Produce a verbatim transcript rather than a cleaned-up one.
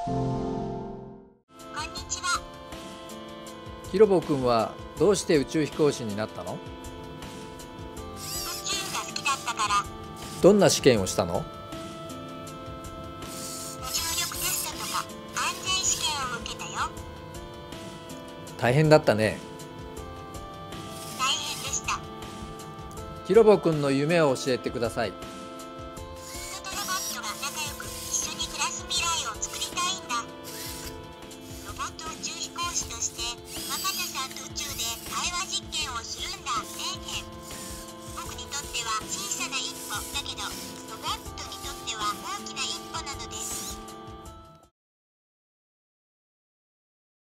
こんにちは。 キロボ君はどうして宇宙飛行士になったの？ 宇宙が好きだったから。 どんな試験をしたの？ 無重力テストとか安全試験を受けたよ。 大変だったね。 大変でした。 キロボ君の夢を教えてください。 人とロボットが仲良く一緒に暮らす未来を作りたいんだ。ロボット宇宙飛行士として若田さんと宇宙で対話実験をするんだ。ねえねえ、僕にとっては小さな一歩だけど、ロボットにとっては大きな